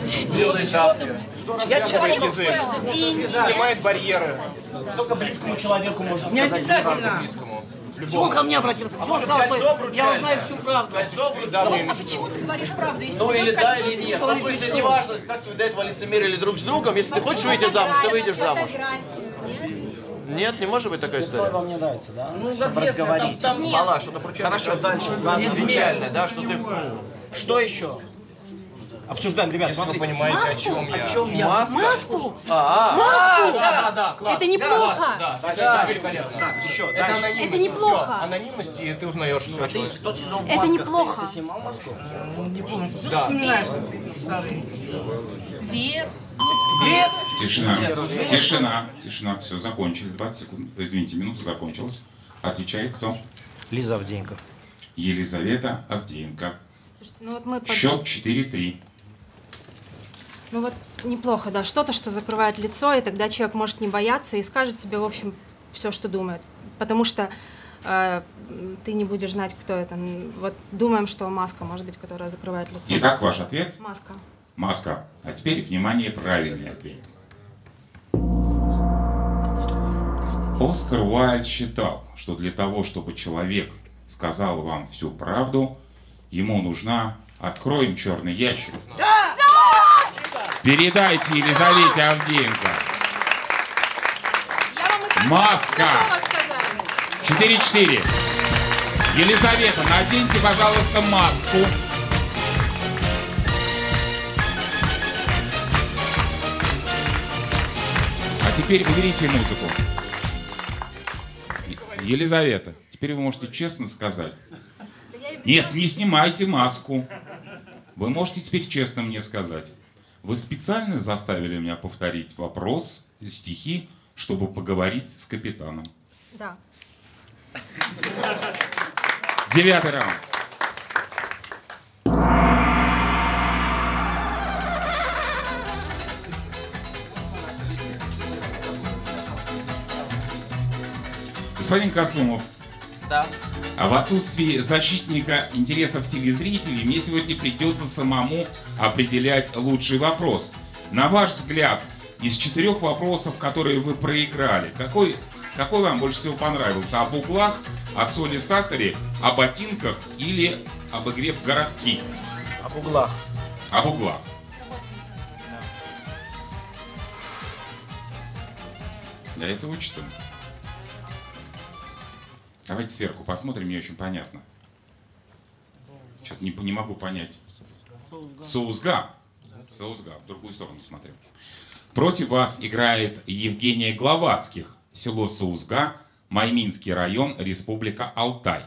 Я человек в язык, целом. снимает барьеры. Только близкому человеку можно Не сказать. обязательно. Близкому. Почему он ко мне обратился? Почему он сказал, что я узнаю всю правду? А почему ты говоришь правду? Если Ну тебе или да, кольцо, или ты нет. должен В смысле, что? не важно, как вы до этого лицемерили друг с другом. Если ты хочешь выйти замуж, ты выйдешь замуж. Нет, не может быть такая история. Вам не нравится, да? Ну, Чтобы разговорить. Мала, что-то про Хорошо, дальше. Ладно, печальное, да, что ты... Что еще? Обсуждаем, ребят, Если вы смотрите. понимаете, о чем я. Маску? Да, класс. Это неплохо. Да, Дальше, это дальше. великолепно. Так, еще, Это дальше. анонимность. Это неплохо. Всё, анонимность, и ты узнаешь все о человеке. Тот сезон в Это масках, неплохо. ты если снимал маску? Не помню. Ты Да. вспоминаешь? Вер. Тишина, все, закончили, 20 секунд, извините, минута закончилась. Отвечает кто? Лиза Авдеенко. Елизавета Авдеенко. Слушайте, ну вот мы... Счет 4-3. Ну вот неплохо, да, что-то, что закрывает лицо, и тогда человек может не бояться и скажет тебе, в общем, все, что думает. Потому что ты не будешь знать, кто это. Вот думаем, что маска, может быть, которая закрывает лицо. Итак, ваш ответ? Маска. Маска. А теперь, внимание, правильный ответ. Оскар Уайльд считал, что для того, чтобы человек сказал вам всю правду, ему нужна... Откроем черный ящик. Передайте Елизавете Авдеенко. Маска. 4-4. Елизавета, наденьте, пожалуйста, маску. А теперь уберите музыку. Елизавета, теперь вы можете честно сказать. Нет, не снимайте маску. Вы можете теперь честно мне сказать. Вы специально заставили меня повторить вопрос, стихи, чтобы поговорить с капитаном. Да. 9-й раунд. Господин Касумов, Да. а в отсутствии защитника интересов телезрителей мне сегодня придется самому определять лучший вопрос. На ваш взгляд, из 4 вопросов, которые вы проиграли, какой вам больше всего понравился? Об углах, о соли, сахаре, о ботинках или об игре в городки? Об углах. Об углах. Да, это учтем. Давайте сверху посмотрим, мне очень понятно. Что-то не могу понять. Соузга. Соузга, в другую сторону смотрю. Против вас играет Евгения Гловацких. Село Соузга, Майминский район, Республика Алтай.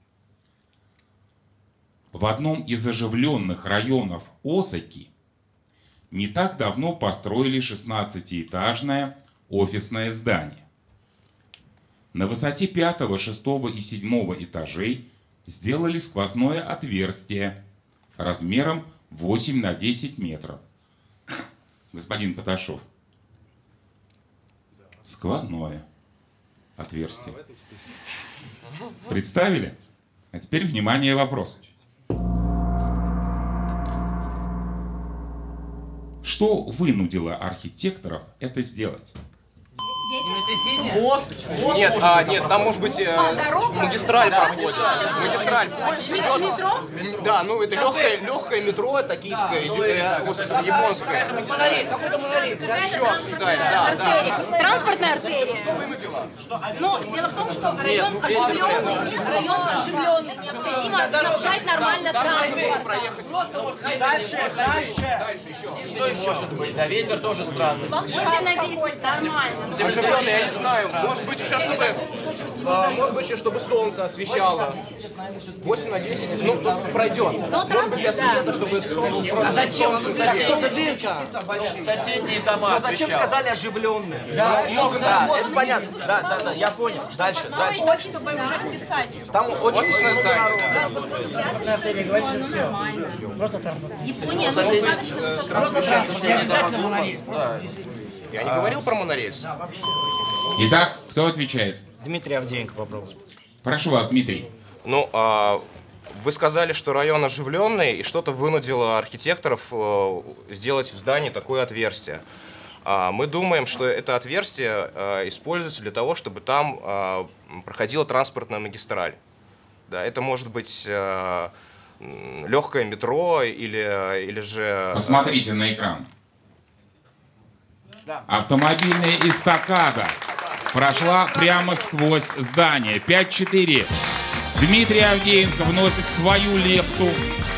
В одном из оживленных районов Осаки не так давно построили 16-этажное офисное здание. на высоте 5, 6 и 7 этажей сделали сквозное отверстие размером 8 на 10 метров. Господин Поташов. Сквозное отверстие. Представили? А теперь, внимание, вопрос. Что вынудило архитекторов это сделать? Мост? Нет, нет, там может быть магистраль проходит. Магистраль. Метро? Да, ну это легкое метро, токийское, японское. Еще обсуждает, да. Транспортная артерия. Что вынудило? Ну, дело в том, что район оживленный, необходимо снабжать нормально транспорт. Дальше еще. Что еще может быть? Да, ветер тоже странный. 8 на 10, нормально. Оживленный, я не знаю, может быть еще чтобы солнце освещало. 8 на 10, ну, пройдет. Может быть для света, чтобы солнце просто... Зачем? Соседние дома освещало. Зачем сказали оживленные? Да, это понятно. Да, я понял. Дальше. Чтобы уже вписать. Там очень много народу. Япония, достаточно высоко. Я не говорил про монорельс. Итак, кто отвечает? Дмитрий Авдеенко попробуй. Прошу вас, Дмитрий. Ну, вы сказали, что район оживленный, и что-то вынудило архитекторов сделать в здании такое отверстие. Мы думаем, что это отверстие используется для того, чтобы там проходила транспортная магистраль. Да, это может быть легкое метро или же... Посмотрите на экран. Автомобильная эстакада прошла прямо сквозь здание. 5-4. Дмитрий Авдеенко вносит свою лепту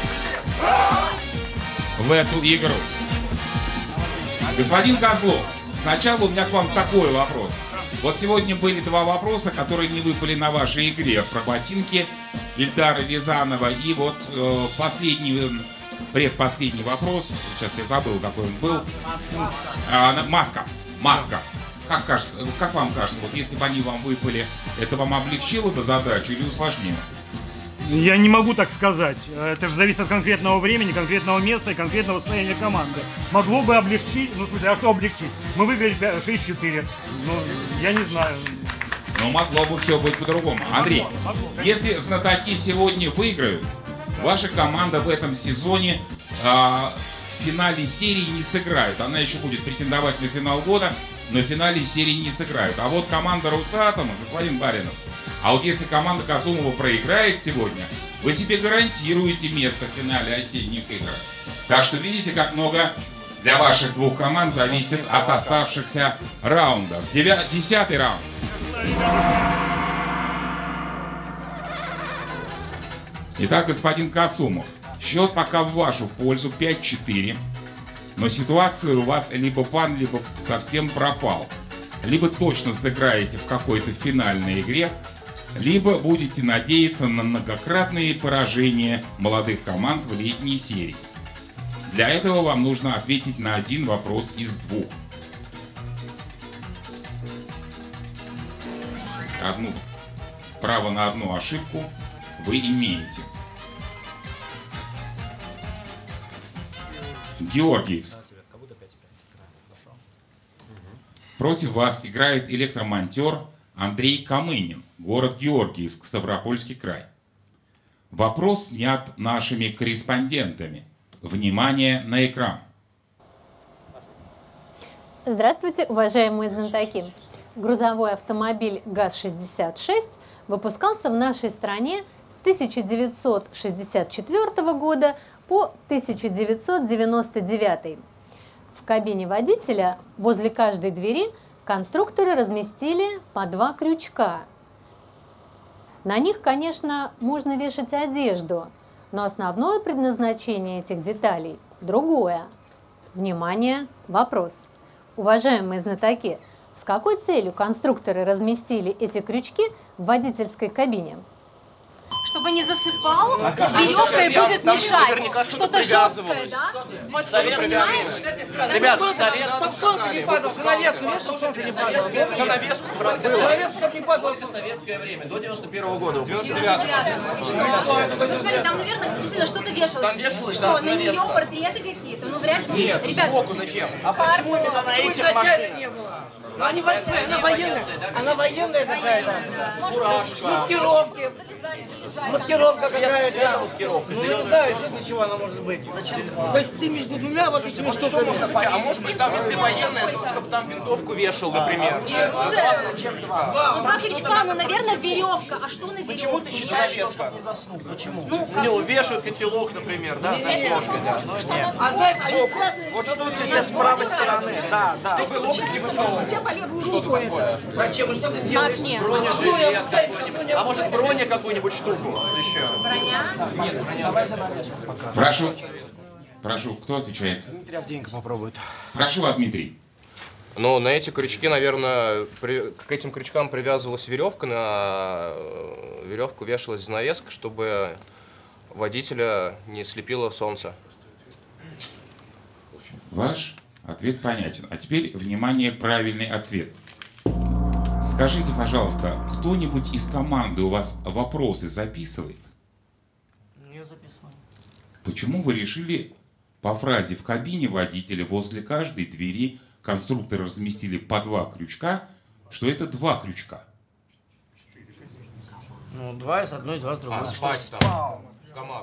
в эту игру. Господин Козлов, сначала у меня к вам такой вопрос. Вот сегодня были два вопроса, которые не выпали на вашей игре. Про ботинки Ильдара Рязанова. И вот предпоследний вопрос. Сейчас я забыл, какой он был. Маска. Как вам кажется, вот если бы они вам выпали, это вам облегчило бы задачу или усложнило? Я не могу так сказать. Это же зависит от конкретного времени, конкретного места и конкретного состояния команды. Могло бы облегчить, ну в смысле, а что облегчить? Мы выиграли 6-4. Ну, я не знаю. Но могло бы все быть по-другому. Андрей, если знатоки сегодня выиграют, ваша команда в этом сезоне в финале серии не сыграет. Она еще будет претендовать на финал года, но в финале серии не сыграют. А вот команда Росатома, господин Баринов, а вот если команда Касумова проиграет сегодня, вы себе гарантируете место в финале осенних игр. Так что видите, как много для ваших двух команд зависит от оставшихся раундов. 10-й раунд. Итак, господин Касумов, счет пока в вашу пользу 5-4. Но ситуация у вас либо пан, либо совсем пропал. Либо точно сыграете в какой-то финальной игре, либо будете надеяться на многократные поражения молодых команд в летней серии. Для этого вам нужно ответить на один вопрос из двух. Право на одну ошибку вы имеете. Георгиевск. Против вас играет электромонтер Андрей Камынин, город Георгиевск, Ставропольский край. Вопрос снят нашими корреспондентами. Внимание на экран. Здравствуйте, уважаемые знатоки. Грузовой автомобиль ГАЗ-66 выпускался в нашей стране с 1964 года по 1999. В кабине водителя возле каждой двери конструкторы разместили по 2 крючка. На них, конечно, можно вешать одежду, но основное предназначение этих деталей другое. Внимание, вопрос. Уважаемые знатоки, с какой целью конструкторы разместили эти крючки в водительской кабине? Чтобы не засыпал, А как? веревкой Там будет же мешать. наверняка что-то Что-то жесткое, привязывалось. да? Вот Совет знаешь, Ребят, Чтоб солнце не падало, занавеску, нет, чтоб солнце не падало. Занавеску Занавеску, чтоб не падало. Советское время, до 91-го года. Ну смотри, там, наверное, действительно что-то вешалось. Там вешалось, что, да, на нее занавеска. портреты какие-то? Ну вряд ли. Нет, Ребят, сбоку зачем? А почему именно на Почему этих изначально машинах? не было? Ну, она военная. Она военная какая-то. Маскировки. Маскировка какая-то. Маскировка, Ну, не знаю, что для чего она может быть. Зачем? То есть ты между двумя вот этими штуками. А может быть там, если военная, то чтобы там винтовку вешал, например. ну два крючка, ну, наверное, веревка. А что на веревке? Почему ты считаешь, что не заснул? Почему? Ну, вешают котелок, например, да, там с ложкой, да. Вот что у тебя с правой стороны? Да, да. Чтобы локоть не высовывал. У тебя по левую руку это. Зачем? И что ты делаешь? Бронежилет какой-нибудь. А может броня какую-нибудь штуку еще? Давай занавеску пока. Прошу, кто отвечает? Дмитрий Авдеенко попробует. Прошу вас, Дмитрий. Ну, на эти крючки, наверное, к этим крючкам привязывалась веревка, на веревку вешалась занавеска, чтобы водителя не слепило солнце. Ваш ответ понятен. А теперь, внимание, правильный ответ. Скажите, пожалуйста, кто-нибудь из команды у вас вопросы записывает? Не записываю. Почему вы решили по фразе «в кабине водителя возле каждой двери конструкторы разместили по 2 крючка», что это 2 крючка? Ну, 2 с одной, 2 с другой. А спать там? Гамак.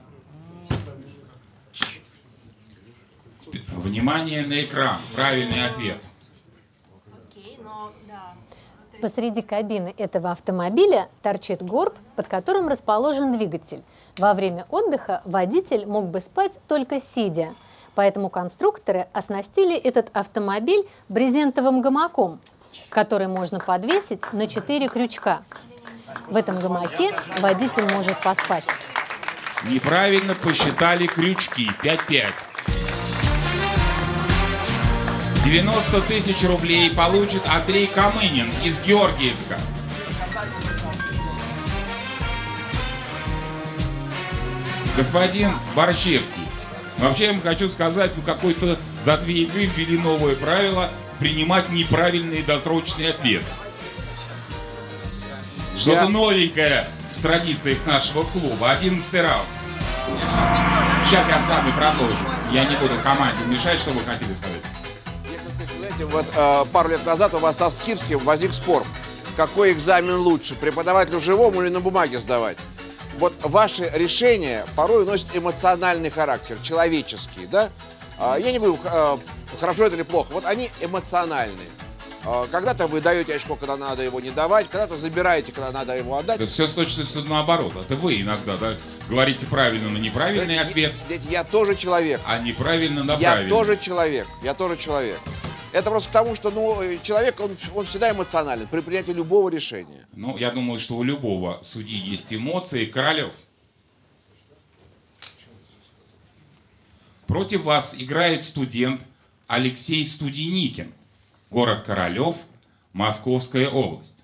Внимание на экран. Правильный ответ. Окей, но да. Посреди кабины этого автомобиля торчит горб, под которым расположен двигатель. Во время отдыха водитель мог бы спать только сидя. Поэтому конструкторы оснастили этот автомобиль брезентовым гамаком, который можно подвесить на 4 крючка. В этом гамаке водитель может поспать. Неправильно посчитали крючки. 5-5. 90 тысяч рублей получит Андрей Камынин из Георгиевска. Господин Борщевский, вообще я вам хочу сказать, ну какой-то за 2 игры ввели новое правило принимать неправильные досрочные ответы. Что-то новенькое в традициях нашего клуба. 11-й раунд. Сейчас я с вами продолжу. Я не буду команде мешать, что вы хотели сказать. Знаете, вот пару лет назад у вас со Скифским возник спор, какой экзамен лучше, преподавателю живому или на бумаге сдавать. Вот ваши решения порой носят эмоциональный характер, человеческий, да? Я не говорю, хорошо это или плохо, вот они эмоциональные. Когда-то вы даете очко, когда надо его не давать, когда-то забираете, когда надо его отдать. Да все с точностью наоборот. Это вы иногда, да, говорите правильно на неправильный ответ. Я тоже человек. А неправильно на я правильный. Тоже человек. Я тоже человек. Это просто потому, что человек, он всегда эмоционален при принятии любого решения. Ну, я думаю, что у любого судьи есть эмоции. Королев. Против вас играет студент Алексей Студеникин. Город Королев, Московская область.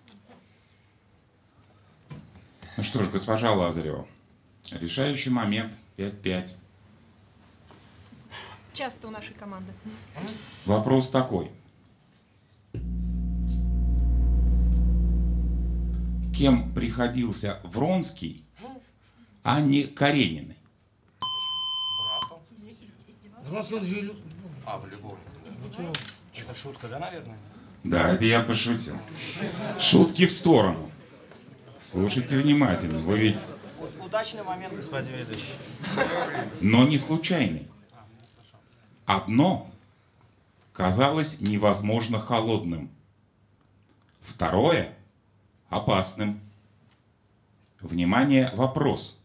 Ну что ж, госпожа Лазарева, решающий момент 5-5. Часто у нашей команды. Вопрос такой. Кем приходился Вронский, а не Карениной? Вронский, он же... А, в любовь. Это шутка, да, наверное? Да, это я пошутил. Шутки в сторону. Слушайте внимательно, вы ведь... Удачный момент, господин ведущий. Но не случайный. Одно казалось невозможно холодным. Второе – опасным. Внимание, вопрос.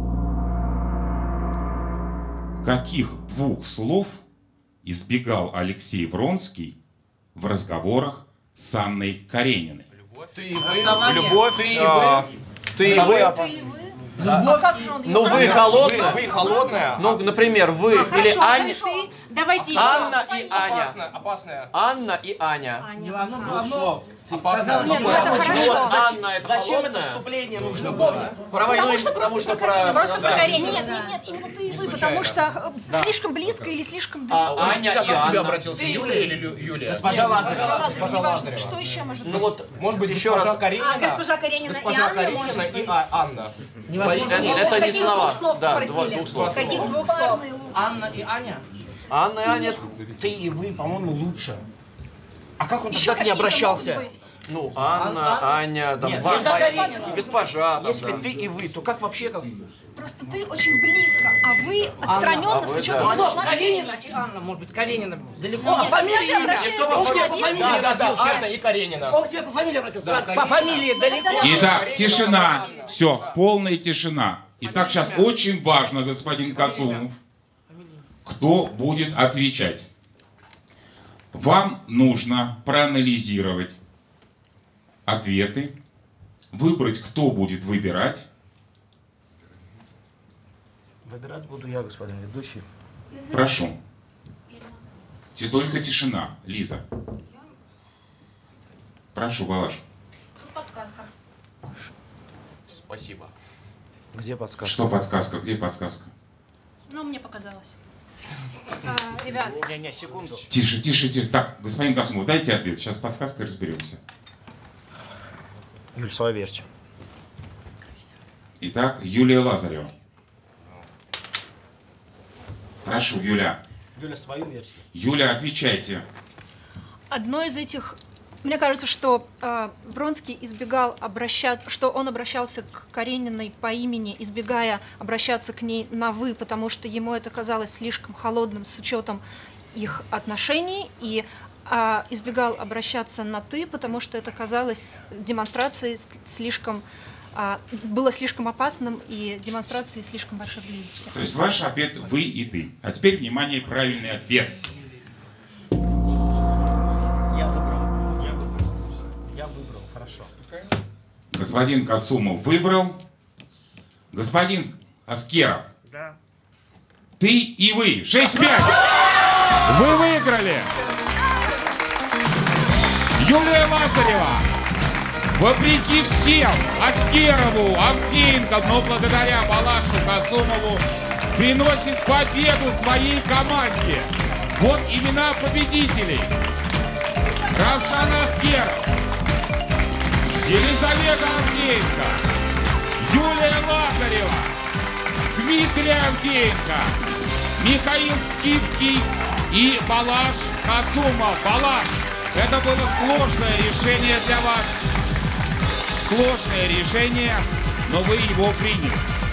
Каких 2 слов избегал Алексей Вронский в разговорах с Анной Карениной? Ты и вы. Любовь. Ты и вы. Ты и вы. А как же он Ну вы холодная. Вы холодная. Ну, например, вы или хорошо, Аня. ты Давайте еще. Анна и Аня. Опасная. Анна и Аня. Двух слов. Опасная. Нет, ну это хорошо. Анна, это Зачем это холодная? вступление нужно было? Про войну, потому что про... Просто да. про Каренина. Нет, именно ты и вы, потому что слишком близко или слишком далеко. Аня и К тебе Анна. обратился Юлия или Юлия? Госпожа Лазарева. Госпожа Лазарева. Что еще может быть? Ну вот, Может быть, еще госпожа раз. Каренина? Госпожа Каренина и Анна, может и быть. Анна. Это не Каких слова. двух слов Да, спросили? двух слов. Каких двух слов? Анна и Аня? Анна и Аня. Ты и вы, по-моему, лучше. А как он Еще тогда к ней какие-то обращался? могут быть. Ну, Анна, Аня, там, Нет, два- госпожа Каренина. госпожа. там, Если да. ты и вы, то как вообще как? Просто ты очень близко, а вы отстраненно а с вы, учетом да. всех Стоп, наших- Каренина и Анна, может быть, Каренина далеко. Нет, А фамилия ты имя? обращаешься Он к тебе к по человеку. фамилии обратился. Анна и Каренина. Он к тебе по фамилии обратился. Да, По Каренина. фамилии далеко. Итак, тишина. Все, полная тишина. Итак, сейчас очень важно, господин Касумов, кто будет отвечать. Вам нужно проанализировать ответы, выбрать, кто будет выбирать. Выбирать буду я, господин ведущий. Прошу. Только тишина, Лиза. Прошу, Балаш. Тут подсказка. Спасибо. Где подсказка? Что подсказка? Где подсказка? Ну, мне показалось. Ребят. Не, секунду. Тише, тише, тише. Так, господин Касумов, дайте ответ. Сейчас подсказкой разберемся. Юль, свою версию. Итак, Юлия Лазарева. Прошу, Юля. Юля, свою версию. Юля, отвечайте. Одно из этих, мне кажется, что Вронский избегал что он обращался к Карениной по имени, избегая обращаться к ней на «вы», потому что ему это казалось слишком холодным с учетом их отношений, и избегал обращаться на «ты», потому что это казалось демонстрацией слишком, было слишком опасным и демонстрацией слишком большой близости. То есть ваш ответ «вы» и «ты». А теперь, внимание, правильный ответ. Я выбрал, хорошо. Господин Касумов выбрал. Господин Аскеров. Да. Ты и вы. 6-5. Вы выиграли. Юлия Лазарева, вопреки всем, Аскерову, Авдеенко, но благодаря Балашу Касумову, приносит победу своей команде. Вот имена победителей. Равшан Аскеров, Елизавета Авдеенко, Юлия Лазарева, Дмитрий Авдеенко, Михаил Скидский и Балаш Касумов. Балаш, это было сложное решение для вас. Сложное решение, но вы его приняли.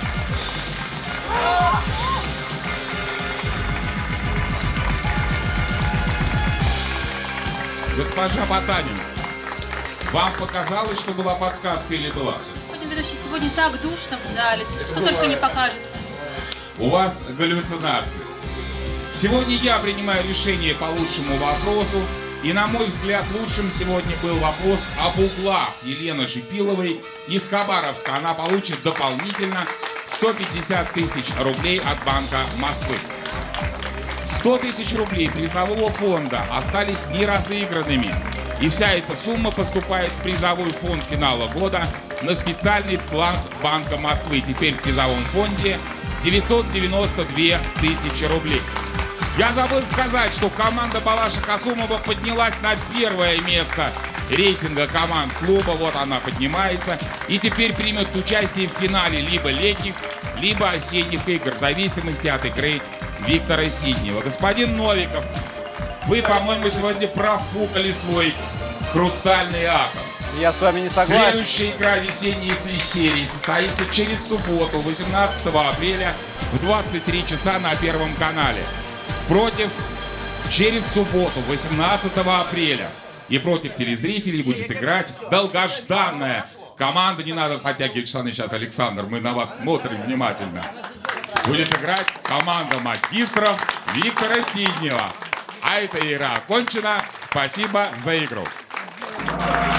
Госпожа Потанина, вам показалось, что была подсказка или была? Господин ведущий, сегодня так душно в зале, что только не покажется. У вас галлюцинации. Сегодня я принимаю решение по лучшему вопросу. И, на мой взгляд, лучшим сегодня был вопрос об углах Елены Шипиловой из Хабаровска. Она получит дополнительно 150 тысяч рублей от Банка Москвы. 100 тысяч рублей призового фонда остались неразыгранными. И вся эта сумма поступает в призовой фонд финала года на специальный вклад Банка Москвы. Теперь в призовом фонде 992 тысячи рублей. Я забыл сказать, что команда Балаша Касумова поднялась на первое место рейтинга команд клуба. Вот она поднимается. И теперь примет участие в финале либо летних, либо осенних игр, в зависимости от игры Виктора Сиднева. Господин Новиков, вы, по-моему, сегодня профукали свой хрустальный атом. Я с вами не согласен. Следующая игра весенней серии состоится через субботу, 18 апреля в 23 часа на Первом канале. Через субботу, 18 апреля. И против телезрителей будет играть долгожданная команда. Не надо подтягивать штаны сейчас, Александр, мы на вас смотрим внимательно. Будет играть команда магистров Виктора Сиднева. А эта игра окончена. Спасибо за игру.